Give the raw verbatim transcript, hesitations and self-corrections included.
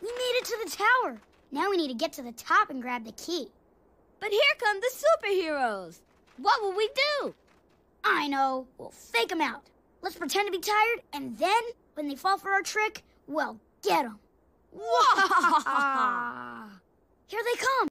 We made it to the tower. Now we need to get to the top and grab the key. But here come the superheroes. What will we do? I know. We'll fake them out. Let's pretend to be tired, and then, when they fall for our trick, we'll get them. Here they come.